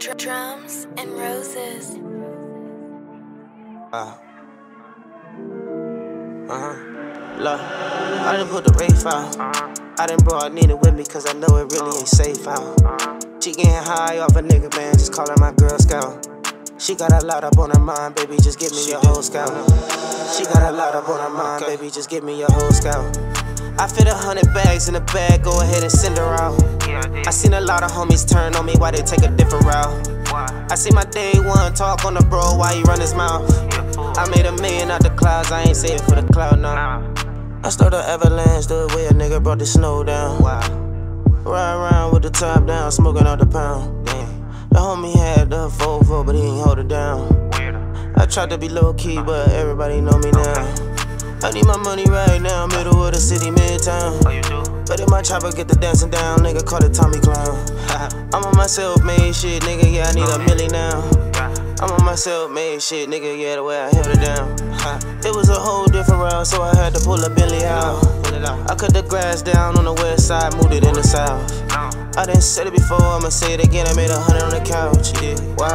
Drums and roses. Look, I done put the Wraith out. I done brought Nina with me cause I know it really ain't safe out. She getting high off a nigga, man, just call her my Girl Scout. She got a lot up on her mind, baby, just give me your whole scout. She got a lot up on her mind, baby, just give me your whole scout. I fit 100 bags in a bag, go ahead and send her out. I seen a lot of homies turn on me, why they take a different route. I see my day one talk on the bro, why he run his mouth. I made $1 million out the clouds, I ain't say it for the cloud now. I started an avalanche, the way a nigga brought the snow down. Ride around with the top down, smoking out the pound. The homie had the 4-4, but he ain't hold it down. I tried to be low key, but everybody know me now. I need my money right now, middle of the city, midtown. But if my chopper get the dancing down, nigga call it Tommy Clown. I'm on my self-made shit, nigga, yeah, I need $1 million now. I'm on my self-made shit, nigga, yeah, the way I held it down. It was a whole different route, so I had to pull a Bentley out. I cut the grass down on the west side, moved it in the south. I done said it before, I'ma say it again, I made 100 on the couch, yeah, wow.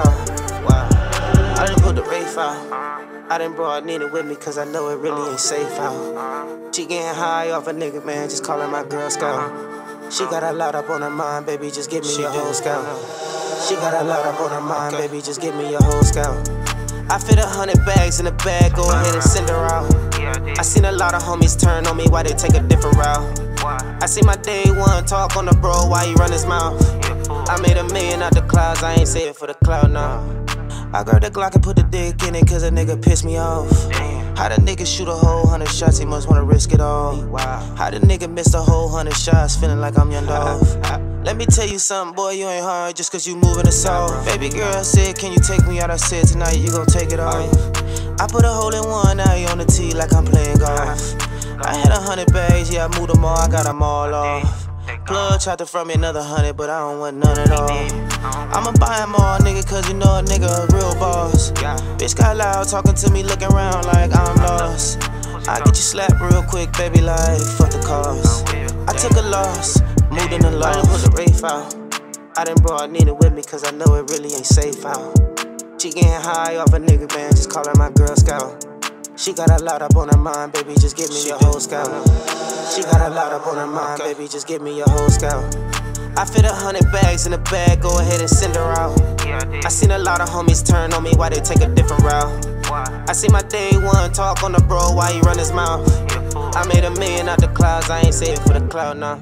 I done put the Wraith out. I done brought Nina with me cause I know it really ain't safe out. She getting high off a nigga, man, just call her my Girl Scout. She got a lot up on her mind, baby, just give me your whole scout. She got a lot up on her mind, baby, just give me your whole scout. I fit 100 bags in a bag, go ahead and send her out. I seen a lot of homies turn on me, why they take a different route. I see my day one talk on the bro, why he run his mouth. I made $1 million out the clouds, I ain't say it for the cloud now. I grabbed the Glock and put the dick in it cause a nigga pissed me off. How the nigga shoot a whole 100 shots, he must wanna risk it all. How the nigga miss a whole 100 shots, feeling like I'm Young Dolph. Let me tell you something, boy, you ain't hard just cause you moving us off. Baby girl, I said, can you take me out? I said, tonight you gon' take it off. I put a hole in one, now you on the tee like I'm playing golf. I had 100 bags, yeah, I moved them all, I got them all off. Plug tried to front me another 100, but I don't want none at all. I'ma buy them all, nigga, cause you know a nigga a real boss. Bitch got loud, talking to me, looking around like I'm lost. I get you slapped real quick, baby, like fuck the cost. I took a loss, moved in the loft. I done put the Wraith out. I done brought Nina with me cause I know it really ain't safe out. She getting high off a nigga, man, just call her my Girl Scout. She got a lot up on her mind, baby, just give me your whole scout. She got a lot up on her mind, baby, just give me your whole scout. I fit 100 bags in a bag, go ahead and send her out. I seen a lot of homies turn on me, why they take a different route. I see my day one talk on the bro, why he run his mouth. I made $1 million out the clouds, I ain't say it for the cloud now.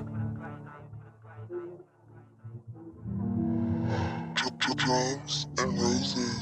Drums and roses.